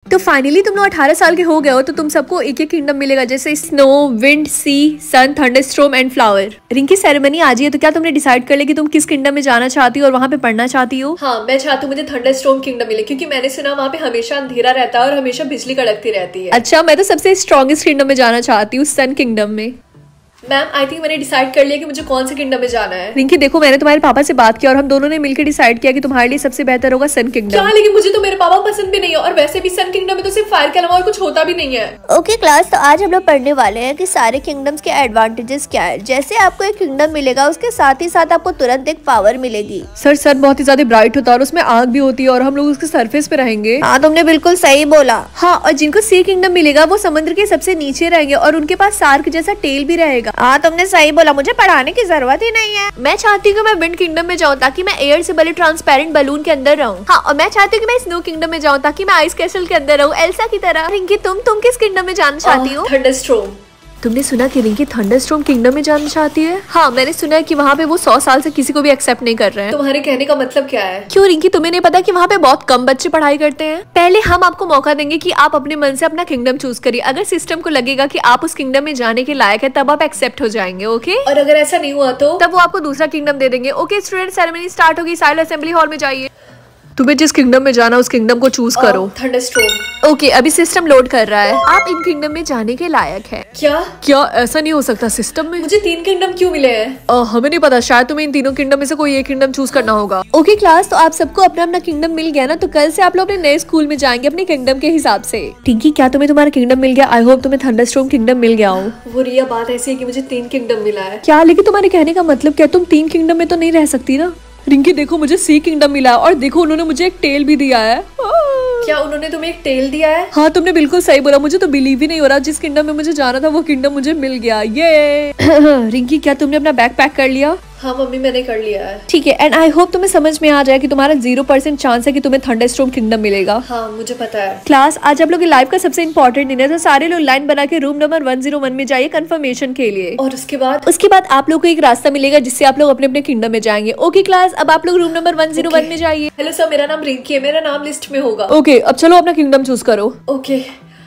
तो फाइनली तुम लोग 18 साल के हो गए हो, तो तुम सबको एक एक किंगडम मिलेगा, जैसे snow, wind, sea, sun, thunderstorm and flower. Rinki ceremony आज ही है, तो क्या तुमने डिसाइड कर लिया कि तुम किस किंगडम में जाना चाहती हो और वहाँ पे पढ़ना चाहती हो? हाँ, मैं चाहती हूँ मुझे थंडरस्टॉर्म किंगडम मिले, क्योंकि मैंने सुना वहाँ पे हमेशा अंधेरा रहता है और हमेशा बिजली कड़कती रहती है। अच्छा, मैं तो सबसे स्ट्रॉन्गेस्ट किंगडम में जाना चाहती हूँ, सन किंगडम में। मैम आई थिंक मैंने डिसाइड कर लिया कि मुझे कौन से किंगडम में जाना है। रिंकी देखो, मैंने तुम्हारे पापा से बात किया और हम दोनों ने मिलकर डिसाइड किया कि तुम्हारे लिए सबसे बेहतर होगा सन किंगडम। क्या? लेकिन मुझे तो मेरे पापा पसंद भी नहीं है, और वैसे भी सन किंगडम में तो सिर्फ फायर के अलावा और कुछ होता भी नहीं है। ओके क्लास, तो आज हम लोग पढ़ने वाले हैं कि सारे किंगडम्स के एडवांटेजेस क्या है। जैसे आपको एक किंगडम मिलेगा, उसके साथ ही साथ आपको तुरंत एक पावर मिलेगी। सर, सन बहुत ही ज्यादा ब्राइट होता है और उसमें आग भी होती है और हम लोग उसके सरफेस पे रहेंगे। हाँ, तुमने बिल्कुल सही बोला। हाँ, और जिनको सी किंगडम मिलेगा वो समुद्र के सबसे नीचे रहेंगे और उनके पास शार्क जैसा टेल भी रहेगा। हाँ, तुमने सही बोला, मुझे पढ़ाने की जरूरत ही नहीं है। मैं चाहती हूँ कि मैं विंड किंगडम में जाऊँ ताकि मैं एयर से बने ट्रांसपेरेंट बलून के अंदर रहूँ। हाँ, और मैं चाहती हूँ कि मैं स्नो किंगडम में जाऊँ ताकि मैं आइस कैसल के अंदर रहूँ, एल्सा की तरह। रिंकी, तुम किस किंगडम में जाना चाहती हो? थंडरस्टॉर्म। तुमने सुना कि रिंकी थंडरस्टॉर्म किंगडम में जाना चाहती है? हाँ, मैंने सुना है कि वहाँ पे वो 100 साल से किसी को भी एक्सेप्ट नहीं कर रहे हैं। तुम्हारे कहने का मतलब क्या है? क्यों रिंकी, तुम्हें नहीं पता कि वहाँ पे बहुत कम बच्चे पढ़ाई करते हैं? पहले हम आपको मौका देंगे कि आप अपने मन से अपना किंगडम चूज करिए। अगर सिस्टम को लगेगा कि आप उस किंगडम में जाने के लायक है, तब आप एक्सेप्ट हो जाएंगे। ओके, और अगर ऐसा नहीं हुआ तो? तब वो आपको दूसरा किंगडम दे देंगे। ओके स्टूडेंट, सेरेमनी स्टार्ट होगी, साइलेंट असेंबली हॉल में जाइए। तुम्हें जिस किंगडम में जाना उस किंगडम को चूज करो। थंडरस्टॉर्म। ओके, अभी सिस्टम लोड कर रहा है। आप इन किंगडम में जाने के लायक है। क्या? ऐसा नहीं हो सकता सिस्टम में। मुझे 3 किंगडम क्यों मिले हैं? हमें नहीं पता, शायद तुम्हें इन तीनों किंगडम में से कोई एक किंगडम चूज करना होगा। ओके क्लास, तो आप सबको अपना अपना किंगडम मिल गया ना, तो कल से आप लोग अपने नए स्कूल में जाएंगे अपने किंगडम के हिसाब से। टिंकी, क्या तुम्हें तुम्हारा किंगडम मिल गया? आई होप तुम्हें थंडरस्टॉर्म किंगडम मिल गया हो। वो रिया, बात ऐसी है कि मुझे 3 किंगडम मिला है। क्या? लेकिन तुम्हारे कहने का मतलब क्या? तुम 3 किंगडम में तो नहीं रह सकती ना। रिंकी देखो, मुझे सी किंगडम मिला और देखो उन्होंने मुझे एक टेल भी दिया है। क्या उन्होंने तुम्हें एक टेल दिया है? हाँ, तुमने बिल्कुल सही बोला। मुझे तो बिलीव ही नहीं हो रहा, जिस किंगडम में मुझे जाना था वो किंगडम मुझे मिल गया। ये रिंकी, क्या तुमने अपना बैग पैक कर लिया? हाँ मम्मी, मैंने कर लिया है। ठीक है, एंड आई होप तुम्हें समझ में आ जाए कि तुम्हारा 0% चांस है कि तुम्हें थंडरस्टॉर्म किंगडम मिलेगा। हाँ, मुझे पता है। क्लास, आज आप लोग की लाइफ का सबसे इंपॉर्टेंट दिन है, तो सारे लोग लाइन बना के रूम नंबर 101 में जाइए कंफर्मेशन के लिए। और उसके बाद आप लोग को एक रास्ता मिलेगा जिससे आप लोग अपने अपने किंगडम में जाएंगे। ओके क्लास, अब आप लोग रूम नंबर 101 में जाइए। हेलो सर, मेरा नाम रिंकी है, मेरा नाम लिस्ट में होगा। ओके, अब चलो अपना किंगडम चूज करो। Okay,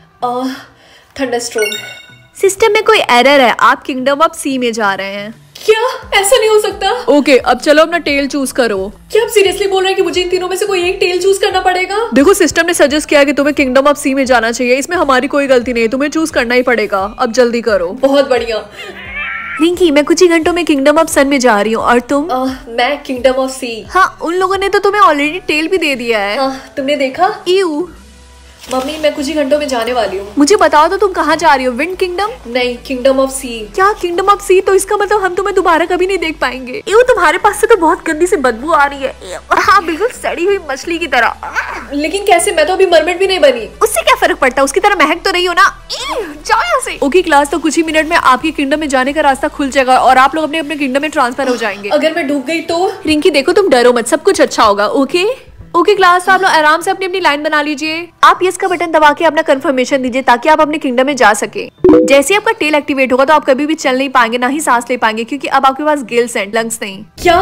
thunderstorm. सिस्टम में कोई एरर है, आप किंगडम ऑफ सी में जा रहे हैं। क्या? ऐसा नहीं हो सकता। ओके, अब चलो अपना टेल चूज करो। क्या आप सीरियसली बोल रहे हैं कि मुझे इन तीनों में से कोई एक टेल चूज करना पड़ेगा? देखो, सिस्टम ने सजेस्ट किया कि तुम्हें किंगडम ऑफ सी में जाना चाहिए, इसमें हमारी कोई गलती नहीं है, तुम्हें चूज करना ही पड़ेगा। अब जल्दी करो। बहुत बढ़िया। रिंकी, मैं कुछ ही घंटों में किंगडम ऑफ सन में जा रही हूँ, और तुम? मैं किंगडम ऑफ सी। हाँ, उन लोगों ने तो तुम्हें ऑलरेडी टेल भी दे दिया है। हाँ, तुमने देखा? यू मम्मी, मैं कुछ ही घंटों में जाने वाली हूँ। मुझे बताओ तो तुम कहाँ जा रही हो? Wind kingdom? नहीं, किंगडम ऑफ सी। क्या किंगडम ऑफ सी? तो इसका मतलब हम तुम्हें दोबारा कभी नहीं देख पाएंगे। ये तुम्हारे पास से तो बहुत गंदी सी बदबू आ रही है। हाँ, बिल्कुल सड़ी हुई मछली की तरह। लेकिन कैसे? मैं तो अभी मरमेड भी नहीं बनी। उससे क्या फर्क पड़ता है, उसकी तरह महक तो रही हो ना। जाओ यहाँ से। ओके क्लास, तो कुछ ही मिनट में आपकी किंगडम में जाने का रास्ता खुल जाएगा और आप लोग अपने अपने किंगडम में ट्रांसफर हो जाएंगे। अगर मैं डूब गई तो? रिंकी देखो, तुम डरो मत, सब कुछ अच्छा होगा। ओके क्लास, तो आप लोग आराम से अपनी अपनी लाइन बना लीजिए। आप यस का बटन दबा के अपना कंफर्मेशन दीजिए ताकि आप अपने किंगडम में जा सके। जैसे आपका टेल एक्टिवेट होगा तो आप कभी भी चल नहीं पाएंगे, ना ही सांस ले पाएंगे, क्योंकि अब आपके पास गिल्स हैं, लंग्स नहीं। क्या?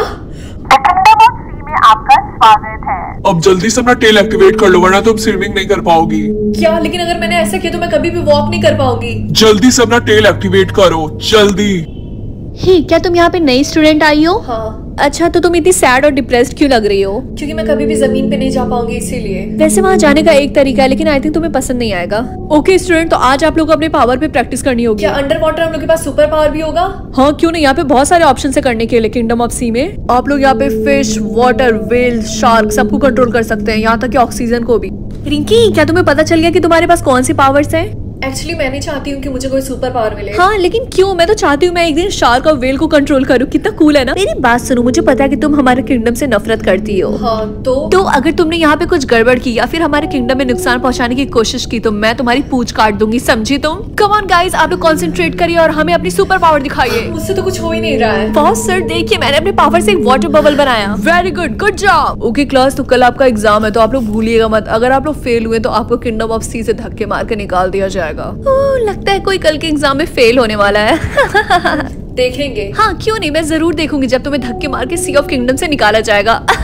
में आपका स्वागत है। अब जल्दी से अपना टेल एक्टिवेट कर लो, वरना तुम स्विमिंग नहीं कर पाओगी। क्या? लेकिन अगर मैंने ऐसा किया तो मैं कभी भी वॉक नहीं कर पाऊंगी। जल्दी से अपना टेल एक्टिवेट करो, जल्दी। क्या तुम यहाँ पे नई स्टूडेंट आई हो? हाँ। अच्छा, तो तुम इतनी सैड और डिप्रेस्ड क्यों लग रही हो? क्योंकि मैं कभी भी जमीन पे नहीं जा पाऊंगी, इसीलिए। वैसे वहाँ जाने का एक तरीका है, लेकिन आई थिंक तुम्हें पसंद नहीं आएगा। ओके स्टूडेंट, तो आज आप लोग को अपने पावर पे प्रैक्टिस करनी होगी। क्या अंडर वाटर हम लोग के पास सुपर पावर भी होगा? हाँ, क्यों नहीं, यहाँ पे बहुत सारे ऑप्शन है करने के लिए। किंगडम ऑफ सी में आप लोग यहाँ पे फिश, वाटर, व्हेल, शार्क सबको कंट्रोल कर सकते हैं, यहाँ तक कि ऑक्सीजन को भी। रिंकी, क्या तुम्हें पता चल गया कि तुम्हारे पास कौन सी पावर्स हैं? एक्चुअली मैं नहीं चाहती हूँ कि मुझे कोई सुपर पावर मिले। हाँ, लेकिन क्यों? मैं तो चाहती हूँ मैं एक दिन शार्क और व्हेल को कंट्रोल करूँ। कितना कूल है ना। मेरी बात सुनो, मुझे पता है कि तुम हमारे किंगडम से नफरत करती हो। हाँ, तो अगर तुमने यहाँ पे कुछ गड़बड़ की या फिर हमारे किंगडम में नुकसान पहुँचाने की कोशिश की तो मैं तुम्हारी पूंछ काट दूंगी, समझी तुम? कम ऑन गाइस, आप लोग कॉन्सेंट्रेट करिए और हमें अपनी सुपर पावर दिखाइए। मुझसे तो कुछ हो ही नहीं रहा है। बॉस सर, देखिए मैंने अपने पावर से एक वाटर बबल बनाया। Very good, good job. Okay class, तो कल आपका एग्जाम है, तो आप लोग भूलिएगा मत। अगर आप लोग फेल हुए तो आपको किंगडम ऑफ सी से धक्के मार के निकाल दिया जाएगा। लगता है कोई कल के एग्जाम में फेल होने वाला है। देखेंगे। हाँ, क्यों नहीं, मैं जरूर देखूंगी जब तुम्हें धक्के मार के सी ऑफ किंगडम से निकाला जाएगा।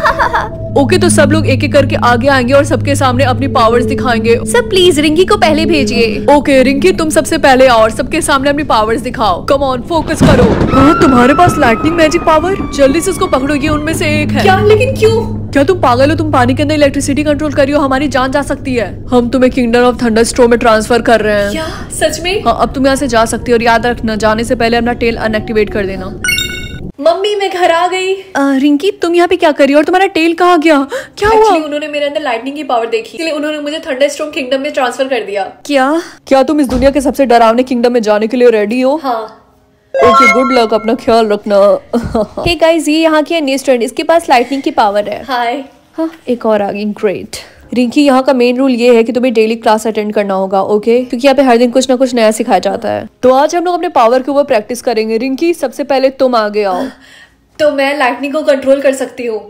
ओके तो सब लोग एक एक करके आगे आएंगे और सबके सामने अपनी पावर्स दिखाएंगे। सब प्लीज रिंकी को पहले भेजिए। ओके रिंकी तुम सबसे पहले आओ और सबके सामने अपनी पावर्स दिखाओ। कम ऑन फोकस करो। हाँ तुम्हारे पास लाइटनिंग मैजिक पावर, जल्दी से उसको पकड़ो, ये उनमें से एक है। क्या? लेकिन क्यों? क्या तुम पागल हो? तुम पानी के अंदर इलेक्ट्रिसिटी कंट्रोल कर रही हो, हमारी जान जा सकती है। हम तुम्हें किंगडम ऑफ थंडरस्टॉर्म में ट्रांसफर कर रहे हैं। क्या सच में? हाँ अब तुम यहाँ से जा सकती हो और याद रखना जाने से पहले अपना टेल अनएक्टिवेट कर देना। मम्मी मैं घर आ गई। रिंकी तुम यहाँ पे क्या कर रही हो और तुम्हारा टेल कहाँ गया? क्या हुआ? एक्चुअली उन्होंने मेरे अंदर लाइटनिंग की पावर देखी, इसलिए उन्होंने मुझे थंडरस्टॉर्म किंगडम में ट्रांसफर कर दिया। क्या तुम इस दुनिया के सबसे डरावने किंगडम में जाने के लिए रेडी हो? हाँ। ओके गुड लक, अपना ख्याल रखना। हे गाइस, ये यहाँ की न्यू स्टूडेंट, इसके पास लाइटनिंग की पावर है। हाय। हाँ एक और आ गई, ग्रेट। रिंकी यहाँ का मेन रूल ये है कि तुम्हें डेली क्लास अटेंड करना होगा, ओके? क्योंकि यहाँ पे हर दिन कुछ ना कुछ नया सिखाया जाता है। तो आज हम लोग अपने पावर के ऊपर प्रैक्टिस करेंगे। रिंकी सबसे पहले तुम आगे आओ। तो मैं लाइटनिंग को कंट्रोल कर सकती हूँ।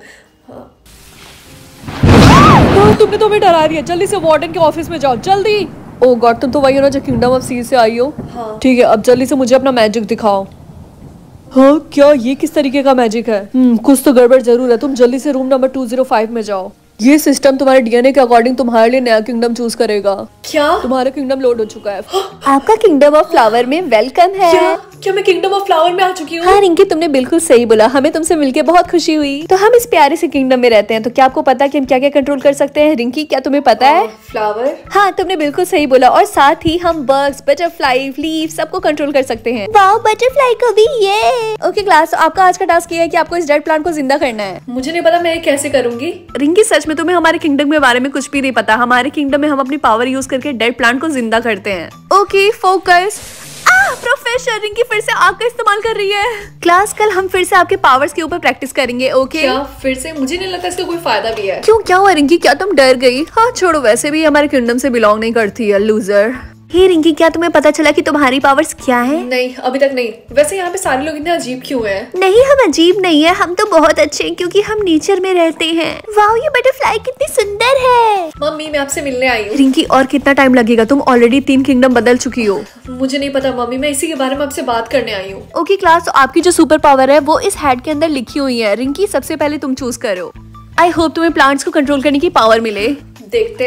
तुमने तो हमें डरा दिया, जल्दी से वार्डन के ऑफिस में जाओ, जल्दी। ओ गॉड तुम तो वही हो ना जो किंगडम ऑफ सी से आई हो? हाँ। ठीक है अब जल्दी से मुझे अपना मैजिक दिखाओ। हाँ क्या ये किस तरीके का मैजिक है? कुछ तो गड़बड़ जरूर है। तुम जल्दी से रूम नंबर 205 में जाओ। ये सिस्टम तुम्हारे डीएनए के अकॉर्डिंग तुम्हारे लिए नया किंगडम चूज करेगा। क्या? तुम्हारा किंगडम लोड हो चुका है। आपका किंगडम ऑफ फ्लावर में वेलकम है। क्या मैं किंगडम ऑफ फ्लावर में आ चुकी हूँ? हाँ रिंकी तुमने बिल्कुल सही बोला, हमें तुमसे मिलके बहुत खुशी हुई। तो हम इस प्यारे से किंगडम में रहते हैं, तो क्या आपको पता है कि हम क्या क्या कंट्रोल कर सकते हैं? रिंकी क्या तुम्हें पता है? फ्लावर। हाँ तुमने बिल्कुल सही बोला, और साथ ही हम बग्स, बटरफ्लाई, लीफ सबको कंट्रोल कर सकते हैं। वाओ बटरफ्लाई को भी। ये ओके क्लास, आपका आज का टास्क ये है कि आपको इस डेड प्लांट को जिंदा करना है। मुझे नहीं पता मैं ये कैसे करूंगी। रिंकी सच में तुम्हें हमारे किंगडम के बारे में कुछ भी नहीं पता। हमारे किंगडम में हम अपनी पावर यूज करके डेड प्लांट को जिंदा करते हैं। Okay focus. प्रोफेसर रिंकी फिर से आग का इस्तेमाल कर रही है। क्लास कल हम फिर से आपके पावर्स के ऊपर प्रैक्टिस करेंगे, ओके? क्या फिर से? मुझे नहीं लगता इसका कोई फायदा भी है। क्यों क्या हुआ रिंकी, क्या तुम डर गई? हाँ छोड़ो, वैसे भी हमारे किंगडम से बिलोंग नहीं करती है, लूजर। हे रिंकी क्या तुम्हें पता चला कि तुम्हारी पावर्स क्या है? नहीं अभी तक नहीं। वैसे यहाँ पे सारे लोग इतने अजीब क्यों हैं? नहीं हम अजीब नहीं है, हम तो बहुत अच्छे हैं क्योंकि हम नेचर में रहते हैं। वाओ ये बटरफ्लाई कितनी सुंदर है। मम्मी मैं आपसे मिलने आई हूँ। रिंकी और कितना टाइम लगेगा? तुम ऑलरेडी 3 किंगडम बदल चुकी हो। मुझे नहीं पता मम्मी, मैं इसी के बारे में आपसे बात करने आई हूँ। ओके क्लास, तो आपकी जो सुपर पावर है वो इस हैड के अंदर लिखी हुई है। रिंकी सबसे पहले तुम चूज करो। आई होप तुम्हें प्लांट्स को कंट्रोल करने की पावर मिले। देखते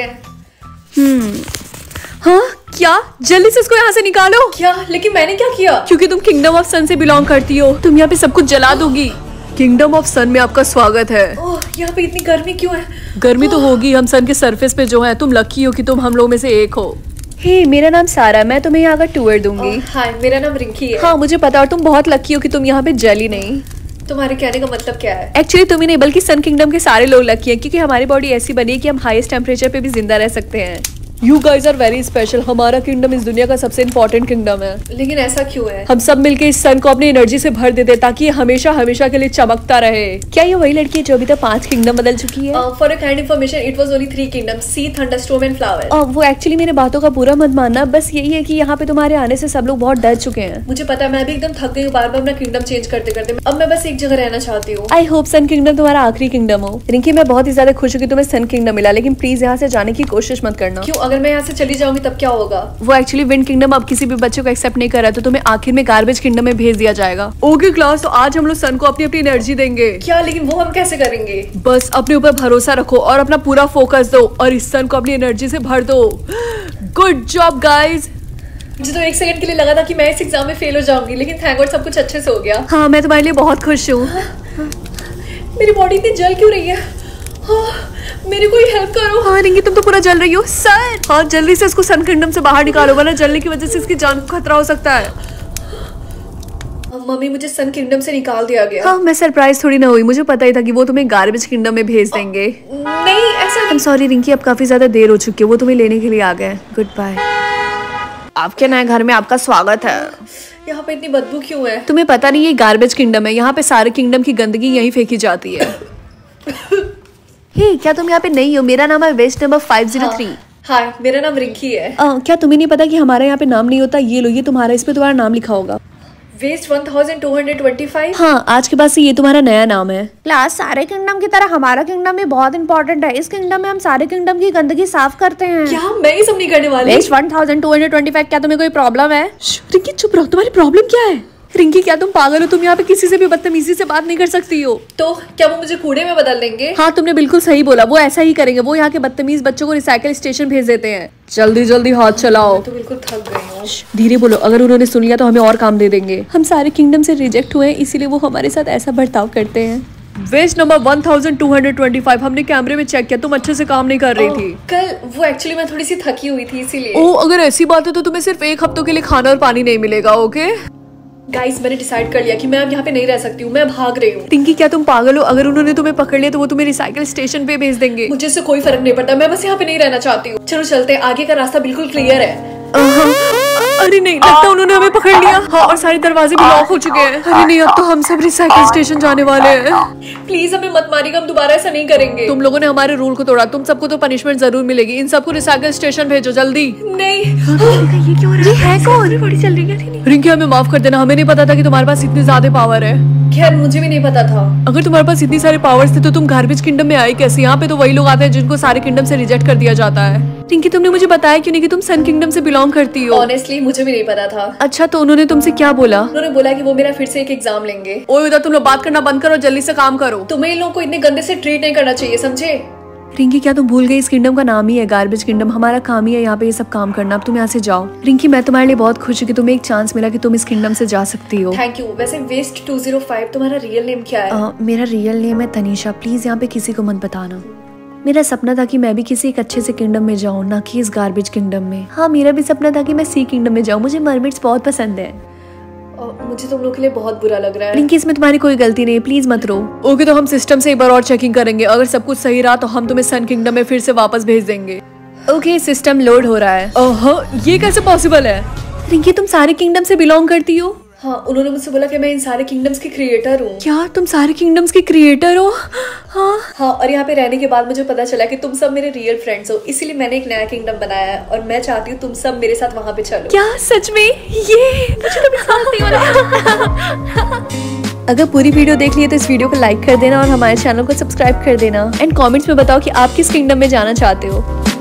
हैं। हाँ क्या? जल्दी से इसको यहाँ से निकालो। क्या? लेकिन मैंने क्या किया? क्योंकि तुम किंगडम ऑफ सन से बिलोंग करती हो, तुम यहाँ पे सब कुछ जला दोगी। किंगडम ऑफ सन में आपका स्वागत है। ओह यहाँ पे इतनी गर्मी क्यों है? गर्मी तो होगी, हम सन के सरफेस पे जो है। तुम लकी हो कि तुम हम लोग में से एक हो। हे मेरा नाम सारा, मैं तुम्हें यहाँ का टूर दूंगी। हाय मेरा नाम रिंकी है। हाँ मुझे पता, और तुम बहुत लकी हो कि तुम यहाँ पे जली नहीं। तुम्हारे कहने का मतलब क्या है? एक्चुअली तुम ही नहीं बल्कि सन किंगडम के सारे लोग लकी हैं, क्योंकि हमारी बॉडी ऐसी बनी है कि हम हाईएस्ट टेम्परेचर पे भी जिंदा रह सकते हैं। You guys are very special. हमारा किंगडम इस दुनिया का सबसे इम्पोर्टेंट किंगडम है। लेकिन ऐसा क्यों है? हम सब मिलके इस सन को अपनी एनर्जी से भर देते ताकि ये हमेशा हमेशा के लिए चमकता रहे। क्या ये वही लड़की है जो अभी तक 5 किंगडम बदल चुकी है? For a kind information it was only 3 kingdoms, sea, thunderstorm and flower. वो एक्चुअली मेरे बातों का पूरा मत मानना, बस यही है कि यहाँ पे तुम्हारे आने से सब लोग बहुत डर चुके हैं। मुझे पता है, मैं भी एकदम थक गई हूँ बार बार अपना किंगडम चेंज करते करते। अब मैं बस एक जगह रहना चाहती हूँ। आई होप सन किंगडम तुम्हारा आखिरी किंगडम हो। रिंकी मैं बहुत ही ज्यादा खुश हूँ कि तुम्हें सन किंगडम मिला, लेकिन प्लीज यहाँ से जाने की कोशिश मत करना। क्यों? अगर मैं यहाँ से चली जाऊंगी तब क्या होगा? वो एक्चुअली विंड किंगडम अब किसी भी बच्चे को एक्सेप्ट नहीं कर रहा है, तो तुम्हें आखिर में गार्बेज किंगडम में भेज दिया जाएगा। ओके क्लास, तो आज हम लोग सन को अपनी अपनी एनर्जी देंगे। क्या? लेकिन वो हम कैसे करेंगे? बस अपने ऊपर भरोसा रखो और अपना पूरा फोकस दो और इस सन को अपनी एनर्जी से भर दो। Good job guys. मुझे तो 1 सेकंड के लिए लगा था कि मैं इस एग्जाम में फेल हो जाऊंगी, लेकिन थैंक गॉड सब कुछ अच्छे से हो गया। हाँ मैं तुम्हारे लिए बहुत खुश हूँ। मेरी बॉडी इतनी जल क्यों रही है? मेरी कोई हेल्प करो। हाँ रिंकी तुम तो पूरा जल रही हो। सर हाँ जल्दी से इसको सन किंगडम से बाहर निकालो, वरना जलने की वजह से इसकी जान को खतरा हो सकता है। मम्मी मुझे सन किंगडम से निकाल दिया गया। हाँ मैं सरप्राइज थोड़ी ना हुई, मुझे पता ही था कि वो तुम्हें गार्बेज किंगडम में भेज देंगे। नहीं ऐसा आई एम सॉरी रिंकी, अब काफी ज्यादा देर हो चुकी है, वो तुम्हें लेने के लिए आ गए। Goodbye. आपके नए घर में आपका स्वागत है। यहाँ पे इतनी बदबू क्यों है? तुम्हें पता नहीं ये गार्बेज किंगडम है, यहाँ पे सारे किंगडम की गंदगी यहीं फेंकी जाती है। हे क्या तुम यहाँ पे नहीं हो? मेरा नाम है वेस्ट नंबर 503। हाय मेरा नाम रिंकी है। क्या तुम्हें नहीं पता कि हमारे यहाँ पे नाम नहीं होता? ये लो, ये तुम्हारा, इस पे तुम्हारा नाम लिखा होगा। वेस्ट 1225। हाँ आज के बाद से ये तुम्हारा नया नाम है। क्लास सारे किंगडम की तरह हमारा किंगडम भी बहुत इंपॉर्टेंट है। इस किंगडम में हम सारे किंगडम की गंदगी साफ करते हैं। क्या? मैं ये सब नहीं करने वाली। वेस्ट 1225। क्या तुम्हें कोई प्रॉब्लम है? रिंकी चुप रहो, तुम्हारी प्रॉब्लम क्या है? रिंकी क्या तुम पागल हो? तुम यहाँ पे किसी से भी बदतमीजी से बात नहीं कर सकती हो। तो क्या वो मुझे कूड़े में बदल देंगे? हाँ तुमने बिल्कुल सही बोला, वो ऐसा ही करेंगे। वो यहाँ के बदतमीज बच्चों को रिसाइकिल स्टेशन भेज देते हैं। जल्दी जल्दी हाथ चलाओ। तो बिल्कुल थक गई हूँ। धीरे बोलो, अगर उन्होंने सुन लिया तो हमें और काम दे देंगे। हम सारे किंगडम से रिजेक्ट हुए हैं, इसीलिए वो हमारे साथ ऐसा बर्ताव करते हैं। वेस्ट नंबर 1225 हमने कैमरे में चेक किया, तुम अच्छे से काम नहीं कर रही थी कल। वो एक्चुअली मैं थोड़ी सी थकी हुई थी इसीलिए। ओ अगर ऐसी बात है तो तुम्हें सिर्फ 1 हफ्तों के लिए खाना और पानी नहीं मिलेगा। ओके गाइस, मैंने डिसाइड कर लिया कि मैं अब यहाँ पे नहीं रह सकती हूँ, मैं भाग रही हूँ। पिंकी क्या तुम पागल हो? अगर उन्होंने तुम्हें पकड़ लिया तो वो तुम्हें रिसाइकिल स्टेशन पे भेज देंगे। मुझे इससे कोई फर्क नहीं पड़ता, मैं बस यहाँ पे नहीं रहना चाहती हूँ। चलो चलते हैं, आगे का रास्ता बिल्कुल क्लियर है। अरे नहीं, लगता उन्होंने हमें पकड़ लिया। हाँ और सारे दरवाजे भी लॉक हो चुके हैं। अरे नहीं, अब तो हम सब रिसाइकिल स्टेशन जाने वाले हैं। प्लीज हमें मत मारिएगा, हम दोबारा ऐसा नहीं करेंगे। तुम लोगों ने हमारे रूल को तोड़ा, तुम सबको तो पनिशमेंट जरूर मिलेगी। इन सबको रिसाइकिल स्टेशन भेजो जल्दी। नहीं। ये क्यों हो रहा है? ये है कौन? बड़ी चल रही है। रिंकी हमें माफ कर देना, हमें नहीं पता था कि तुम्हारे पास इतनी ज्यादा पावर है। खैर मुझे भी नहीं पता था। अगर तुम्हारे पास इतनी सारे पावर्स थे तो तुम गार्बेज किंगडम में आई कैसे? यहाँ पे तो वही लोग आते हैं जिनको सारे किंगडम से रिजेक्ट कर दिया जाता है। रिंकी तुमने मुझे बताया क्यों नहीं कि तुम सन किंगडम से बिलोंग करती हो? ऑनेस्टली मुझे भी नहीं पता था। अच्छा तो उन्होंने तुमसे क्या बोला? उन्होंने बोला कि वो मेरा फिर से एक एग्जाम लेंगे। ओए उधर तुम लोग बात करना बंद करो, जल्दी से काम करो। तुम्हें इन लोगों को इतने गंदे से ट्रीट नहीं करना चाहिए, समझे? रिंकी क्या तुम भूल गई? इस किंगडम का नाम ही है गार्बेज किंगडम। हमारा काम ही है यहाँ पे ये सब काम करना। अब तुम यहाँ से जाओ। रिंकी मैं तुम्हारे लिए बहुत खुश हूँ कि तुम्हें एक चांस मिला कि तुम इस किंगडम से जा सकती हो। Thank you. वैसे वेस्ट 205 तुम्हारा रियल नेम क्या है? मेरा रियल नेम है तनीषा। प्लीज यहाँ पे किसी को मत बताना। मेरा सपना था कि मैं भी किसी एक अच्छे से किंगडम में जाऊँ, ना कि इस गार्बेज किंगडम में। हाँ मेरा भी सपना था कि मैं सी किंगडम में जाऊँ। मुझे मरमेड्स बहुत पसंद है। मुझे तुम लोग के लिए बहुत बुरा लग रहा है। रिंकी इसमें तुम्हारी कोई गलती नहीं है, प्लीज मत रो। ओके तो हम सिस्टम से एक बार और चेकिंग करेंगे। अगर सब कुछ सही रहा तो हम तुम्हें सन किंगडम में फिर से वापस भेज देंगे। ओके सिस्टम लोड हो रहा है। ओह ये कैसे पॉसिबल है? रिंकी तुम सारे किंगडम से बिलोंग करती हो? हाँ उन्होंने मुझसे बोला कि मैं इन सारे किंगडम्स की क्रिएटर हूँ। क्या तुम सारे किंगडम्स की क्रिएटर हो? हाँ और यहाँ पे रहने के बाद मुझे पता चला कि तुम सब मेरे रियल फ्रेंड्स हो, इसीलिए मैंने एक नया किंगडम बनाया है और मैं चाहती हूँ तुम सब मेरे साथ वहाँ पे चलो। क्या सच में? ये मुझे तो विश्वास नहीं हो रहा। अगर पूरी वीडियो देख लिए तो इस वीडियो को लाइक कर देना और हमारे चैनल को सब्सक्राइब कर देना एंड कमेंट्स में बताओ कि आप किस किंगडम में जाना चाहते हो।